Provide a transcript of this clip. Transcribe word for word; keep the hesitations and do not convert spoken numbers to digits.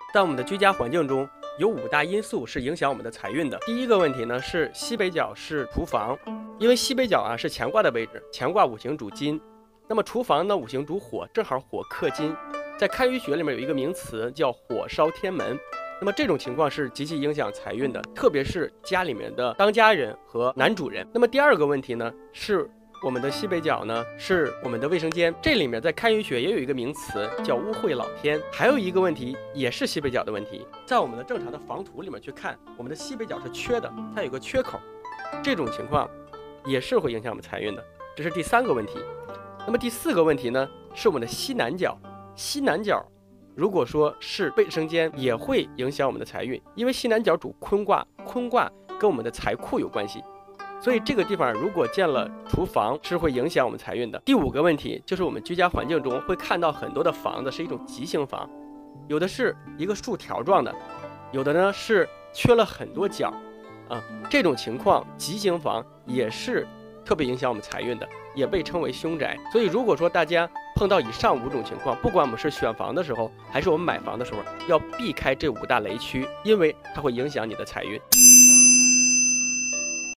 在我们的居家环境中，有五大因素是影响我们的财运的。第一个问题呢是西北角是厨房，因为西北角啊是乾卦的位置，乾卦五行主金，那么厨房呢五行主火，正好火克金，在开运学里面有一个名词叫火烧天门。那么这种情况是极其影响财运的，特别是家里面的当家人和男主人。那么第二个问题呢是我们的西北角呢是我们的卫生间，这里面在开运学也有一个名词叫污秽老天。还有一个问题也是西北角的问题，在我们的正常的房图里面去看，我们的西北角是缺的，它有个缺口，这种情况也是会影响我们财运的，这是第三个问题。那么第四个问题呢是我们的西南角，西南角如果说是卫生间也会影响我们的财运，因为西南角主坤卦，坤卦跟我们的财库有关系，所以这个地方如果建了厨房是会影响我们财运的。第五个问题就是我们居家环境中会看到很多的房子是一种畸形房，有的是一个竖条状的，有的呢是缺了很多角啊，这种情况畸形房也是特别影响我们财运的，也被称为凶宅。所以如果说大家碰到以上五种情况，不管我们是选房的时候还是我们买房的时候，要避开这五大雷区，因为它会影响你的财运。